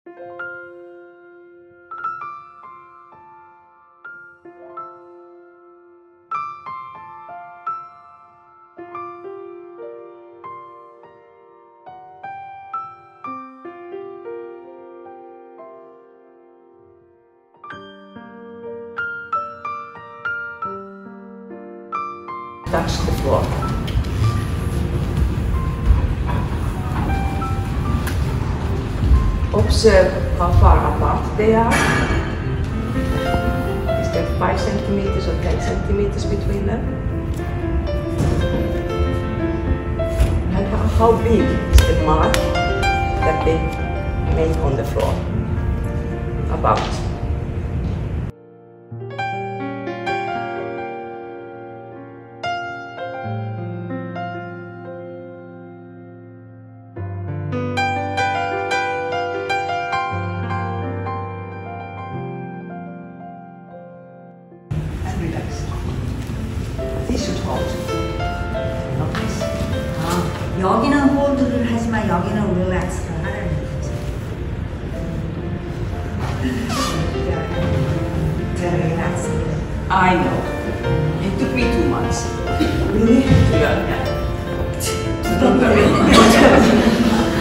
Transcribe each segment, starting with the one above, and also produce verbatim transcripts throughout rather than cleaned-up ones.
Touch the floor. Observe how far apart they are. Is there five centimeters or ten centimeters between them? And how, how big is the mark that they make on the floor? About. Relax. This should hold. Not this. 아, 여기는 홀드를 하지만 여기는 릴렉스를 하라는 거죠. Very relaxed. I know. It took me two months. Really? Yeah. Don't worry.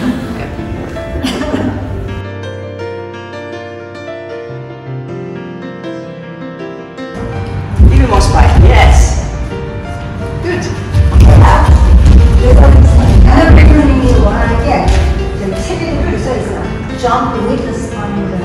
Even more spine. Yes. Good. 여러분이 원하는 게 체중을 써 있어. Jump with the spine.